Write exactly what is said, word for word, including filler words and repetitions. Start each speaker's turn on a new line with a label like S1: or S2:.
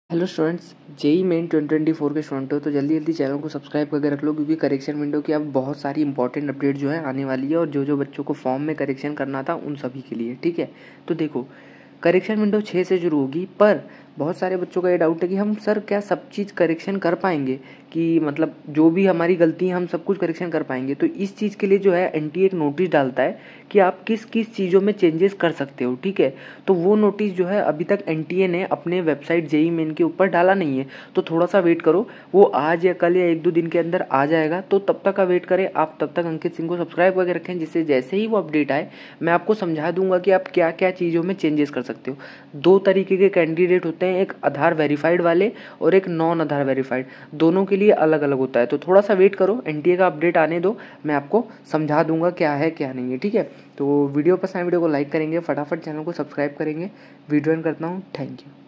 S1: Hello students, JEE main twenty twenty four के student हो तो जल्दी जल्दी चैनल को सब्सक्राइब करके रख लो, क्योंकि करेक्शन विंडो की अब बहुत सारी इंपॉर्टेंट अपडेट जो है आने वाली है। और जो जो बच्चों को फॉर्म में करेक्शन करना था उन सभी के लिए, ठीक है। तो देखो, करेक्शन विंडो छः से शुरू होगी, पर बहुत सारे बच्चों का ये डाउट है कि हम सर क्या सब चीज़ करेक्शन कर पाएंगे, कि मतलब जो भी हमारी गलती है हम सब कुछ करेक्शन कर पाएंगे। तो इस चीज़ के लिए जो है एनटीए एक नोटिस डालता है कि आप किस किस चीज़ों में चेंजेस कर सकते हो, ठीक है। तो वो नोटिस जो है अभी तक एनटीए ने अपने वेबसाइट जेई मेन के ऊपर डाला नहीं है, तो थोड़ा सा वेट करो, वो आज या कल या एक दो दिन के अंदर आ जाएगा। तो तब तक का वेट करें आप, तब तक अंकित सिंह को सब्सक्राइब करके रखें, जिससे जैसे ही वो अपडेट आए मैं आपको समझा दूंगा कि आप क्या क्या चीज़ों में चेंजेस कर सकते हो। दो तरीके के कैंडिडेट होते हैं, एक आधार वेरीफाइड वाले और एक नॉन आधार वेरीफाइड, दोनों के लिए अलग अलग होता है। तो थोड़ा सा वेट करो, एनटीए का अपडेट आने दो, मैं आपको समझा दूंगा क्या है क्या नहीं है, ठीक है। तो वीडियो पसंद आए वीडियो को लाइक करेंगे, फटाफट चैनल को सब्सक्राइब करेंगे। वीडियो एंड करता हूँ, थैंक यू।